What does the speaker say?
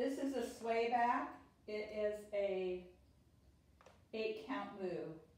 This is a sway back. It is a 8 count move.